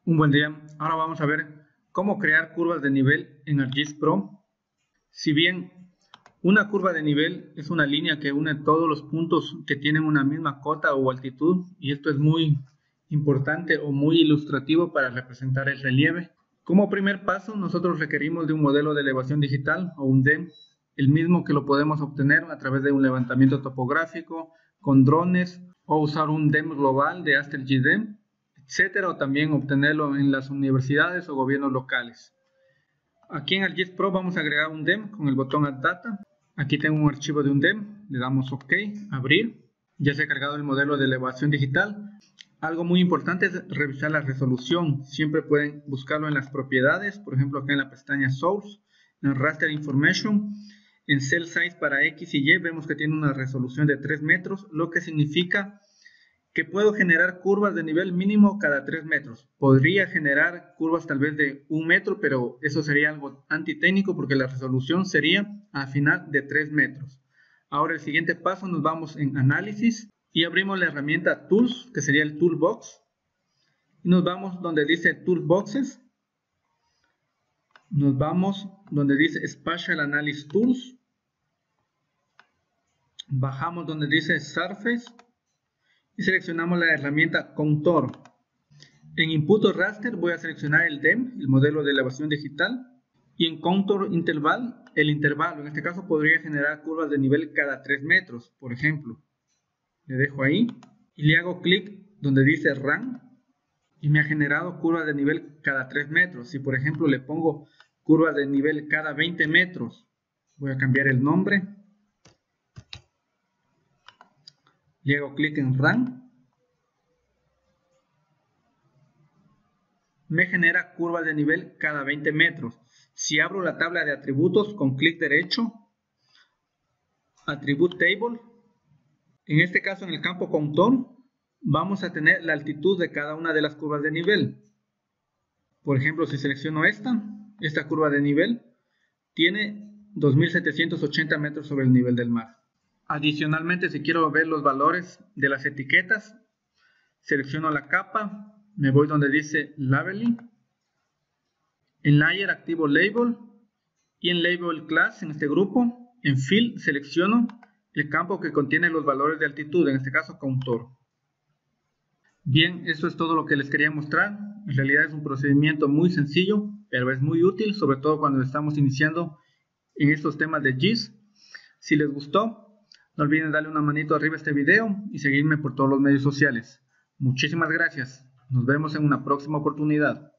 Un buen día. Ahora vamos a ver cómo crear curvas de nivel en ArcGIS Pro. Si bien una curva de nivel es una línea que une todos los puntos que tienen una misma cota o altitud, y esto es muy importante o muy ilustrativo para representar el relieve. Como primer paso, nosotros requerimos de un modelo de elevación digital o un DEM, el mismo que lo podemos obtener a través de un levantamiento topográfico con drones o usar un DEM global de AsterGDEM, etcétera, o también obtenerlo en las universidades o gobiernos locales. Aquí en ArcGIS Pro vamos a agregar un DEM con el botón Add Data. Aquí tengo un archivo de un DEM, le damos OK, abrir. Ya se ha cargado el modelo de elevación digital. Algo muy importante es revisar la resolución. Siempre pueden buscarlo en las propiedades, por ejemplo acá en la pestaña Source, en Raster Information, en Cell Size para X y Y vemos que tiene una resolución de 3 metros, lo que significa que puedo generar curvas de nivel mínimo cada 3 metros. Podría generar curvas tal vez de 1 metro, pero eso sería algo antitécnico porque la resolución sería al final de 3 metros. Ahora el siguiente paso, nos vamos en Análisis y abrimos la herramienta Tools, que sería el Toolbox. Y nos vamos donde dice Toolboxes. Nos vamos donde dice Spatial Analysis Tools. Bajamos donde dice Surface. Y seleccionamos la herramienta Contour. En Input o Raster voy a seleccionar el DEM, el modelo de elevación digital, y en Contour Interval, el intervalo. En este caso podría generar curvas de nivel cada 3 metros, por ejemplo. Le dejo ahí y le hago clic donde dice Run y me ha generado curvas de nivel cada 3 metros. Si por ejemplo le pongo curvas de nivel cada 20 metros, voy a cambiar el nombre. Le hago clic en Run. Me genera curvas de nivel cada 20 metros. Si abro la tabla de atributos con clic derecho, Attribute Table, en este caso en el campo Contour, vamos a tener la altitud de cada una de las curvas de nivel. Por ejemplo, si selecciono esta curva de nivel, tiene 2780 metros sobre el nivel del mar. Adicionalmente, si quiero ver los valores de las etiquetas, selecciono la capa, me voy donde dice Labeling. En Layer activo Label y en Label Class, en este grupo, en Fill selecciono el campo que contiene los valores de altitud, en este caso Contour. Bien, eso es todo lo que les quería mostrar. En realidad es un procedimiento muy sencillo, pero es muy útil, sobre todo cuando estamos iniciando en estos temas de GIS. Si les gustó, no olviden darle una manito arriba a este video y seguirme por todos los medios sociales. Muchísimas gracias. Nos vemos en una próxima oportunidad.